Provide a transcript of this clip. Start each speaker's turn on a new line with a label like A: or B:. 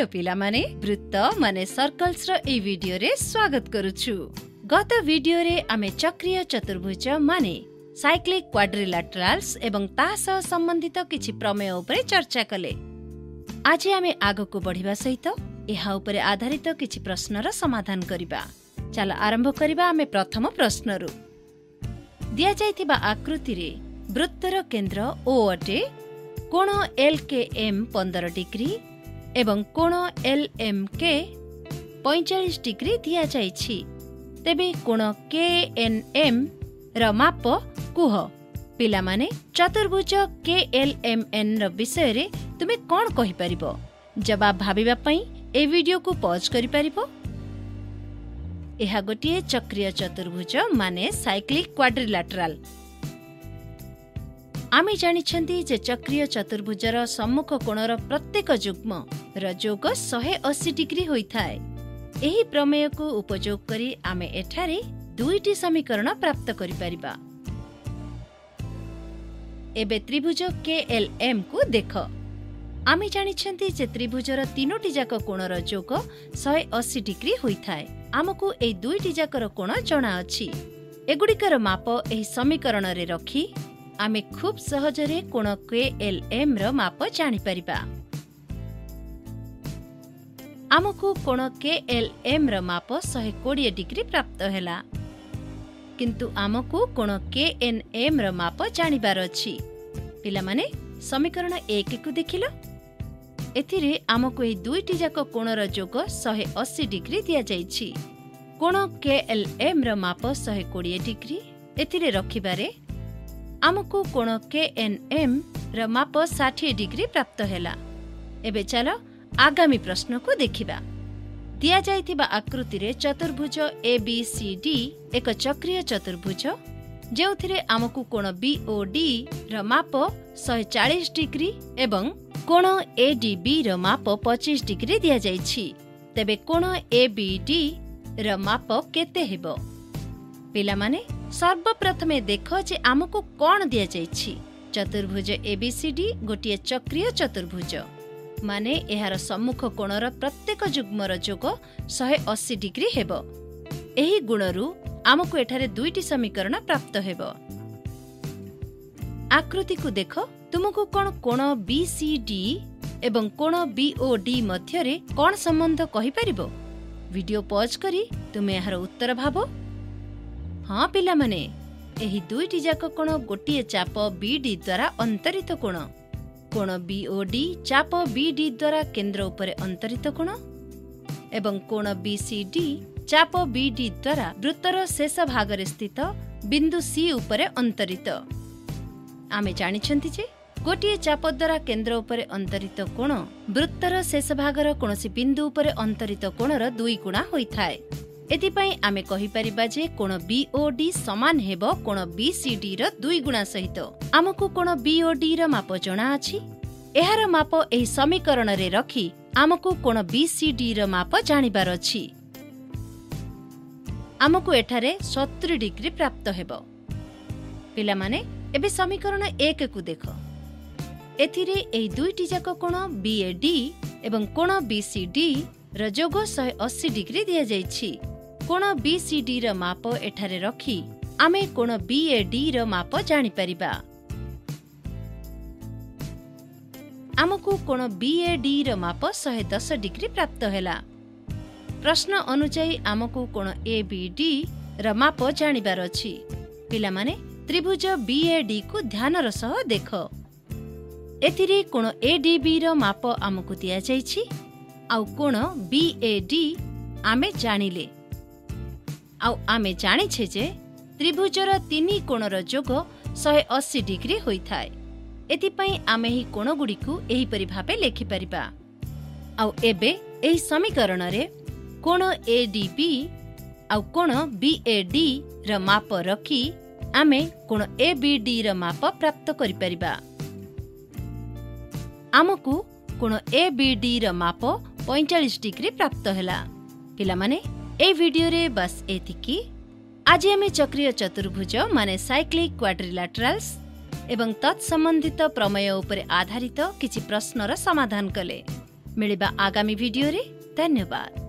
A: Hello पिला माने वृत्त माने सर्कल्स रो ए वीडियो रे स्वागत करूछु। गत वीडियो रे आमे चक्रीय चतुर्भुज माने साइक्लिक क्वाड्रिलैटरल्स एवं ताहा संबंधित किछि प्रमेय उपरे चर्चा कले। आज आमे आगको बढ़िबा सहित एहा उपरे आधारित किछि प्रश्नर समाधान करिबा। चल आरंभ करिबा आमे प्रथम प्रश्नरु। दिया जायतिबा आकृति रे वृत्तर केंद्र O अटे, कोण LKM 15 डिग्री एवं कोण LMK 45 डिग्री दिया जायछि। तेबे कोण KNM र माप कुह। पिला माने चतुर्भुज KLMN र विषय रे तुमे कोन कहि परिबो? जवाब भाबिबा पई ए वीडियो को पॉज करि परिबो। एहा गोटिए चक्रीय चतुर्भुज माने साइक्लिक क्वाड्रिलैटरल। आमे जानिछंती जे चक्रीय चतुर्भुजर सम्मुख कोणर प्रत्येक युग्म र जोग 180 डिग्री होइथाय। एही प्रमेय को उपयोग करी आमे एठारे दुईटी समीकरण प्राप्त करि परिबा। एबे त्रिभुज KLM को देख। आमे जानिछंती जे त्रिभुजर तीनोटी जाक कोणर जोग 180 डिग्री होइथाय। आमको ए दुईटी जाकर कोण जणा अछि। एगुडिकर माप एही समीकरण रे रखी आमे खूब सहजरे कोण KLM र माप जानि परिबा। आमको कोण KLM र माप 120 डिग्री प्राप्त हैला, किंतु आमको कोण KNM र माप जानिबार अछि। पिला माने समीकरण 1 को देखिलो। एथिरे आमको ए दुईटी जाक कोणर जोग 180 डिग्री दिया जायछि। कोण KLM र माप 120 डिग्री एथिरे रखिबारे आमको कोण KNM र माप 60 डिग्री प्राप्त हैला। एबे चलो आगामी प्रश्न को देखिबा। दिया जायतिबा आकृति रे चतुर्भुज ABCD एक चक्रीय चतुर्भुज जेउथिरे आमको कोण BOD र माप 140 डिग्री एवं कोण ADB र माप 25 डिग्री दिया जायछि। तेबे कोण ABD र माप केते हेबो? पिला माने सर्वप्रथमे देखो जे आमको कोण दिया जायछि। चतुर्भुज ABCD गोटिए चक्रीय चतुर्भुज माने एहार सम्मुख कोणर प्रत्येक युग्मर जोग 180 डिग्री हेबो। एही गुणरू आमको एठारे दुईटी समीकरण प्राप्त हेबो। आकृति को देखो। तुमको कोण BCD एवं कोण BOD मध्य रे कोन संबंध कहि परिबो? वीडियो पॉज करी तुमे एहार उत्तर भाबो। हाँ पिला माने एही दुईटी जाक कोण गोटिए चाप BD द्वारा अंतरित कोण। कोण BOD चाप BD द्वारा केंद्र उपरे अंतरित कोण एवं कोण BCD चाप BD द्वारा वृत्तर शेष भाग रे स्थित बिंदु C उपरे अंतरित। आमे जानिछंती जे गोटिए चाप द्वारा केंद्र उपरे अंतरित कोण वृत्तर शेष भागर कोनोसी बिंदु उपरे अंतरित कोणर 2 गुणा होइथाय। एतिपई आमे कहि परिबा जे कोण BOD समान हेबो कोण BCD र 2 गुणा सहित। आमको कोण BOD र माप जणा अछि। एहार माप एही समीकरण रे रखी आमको कोण BCD र माप जानिबार अछि। आमको एठारे 70 डिग्री प्राप्त हेबो। पिला माने एबे समीकरण 1 को देखो। एथिरे एही दुईटी जाक कोण BAD एवं कोण BCD र जोग 180 डिग्री दिया जायछि। कोण BCD र माप एठारे रखी आमे कोण BAD र माप जानि परिबा। आमको कोण BAD र माप 110 डिग्री प्राप्त हैला। प्रश्न अनुसार आमको कोण ABD र माप जानिबार अछि। पिला माने त्रिभुज BAD को ध्यानर सह देखो। एथिरे कोण ADB र माप आमको दिया जायछि। आउ कोण BAD आमे जानिले। आउ आमे जानिछे जे त्रिभुजर 3 कोणर जोग 180 डिग्री होइथाय। एतिपई आमे ही कोण गुडी को एही परि भाबे लेखि परिबा। आउ एबे एही समीकरण रे कोण ADB आउ कोण BAD र माप रखी आमे कोण ABD र माप प्राप्त करि परिबा। आमको कोण ABD र माप 45 डिग्री प्राप्त हैला। पिला माने ए वीडियो रे बस एतिकी। आज आमे चक्रीय चतुर्भुज माने साइक्लिक क्वाड्रिलैटरल्स एवं तत्संबंधित प्रमेय उपरे आधारित किछि प्रश्नर समाधान कले। मिलिबा आगामी भिडियो रे। धन्यवाद।